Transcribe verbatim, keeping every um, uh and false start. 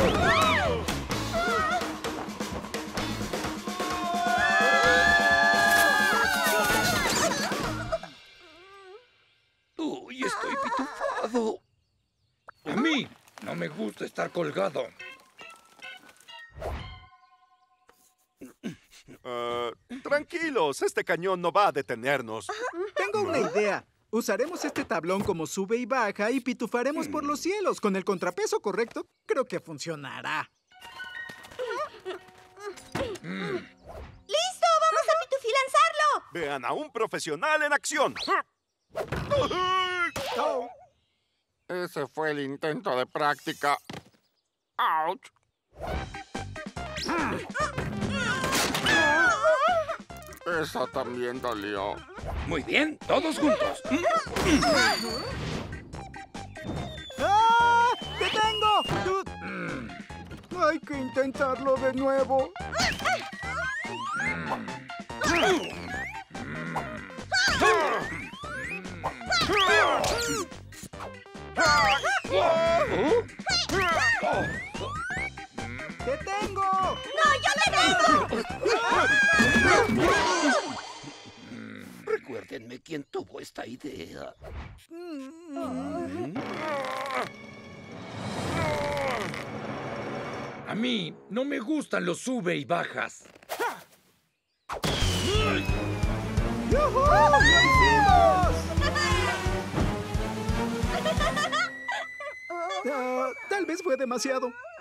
Uy, estoy pitufado. A mí no me gusta estar colgado. Uh, tranquilos, este cañón no va a detenernos. Tengo una idea. Usaremos este tablón como sube y baja y pitufaremos por los cielos. Con el contrapeso correcto, creo que funcionará. ¡Listo! ¡Vamos a pitufilanzarlo! Vean a un profesional en acción. Oh. Ese fue el intento de práctica. ¡Auch! Esa también dolió. Muy bien, todos juntos. ¡Ah! ¡Te tengo! Tú- Hay que intentarlo de nuevo. ¡Te tengo! ¡No, yo te tengo! Recuérdenme quién tuvo esta idea. A mí no me gustan los sube y bajas. ¡Yujú! ¡Lo hicimos! Ah, tal vez fue demasiado.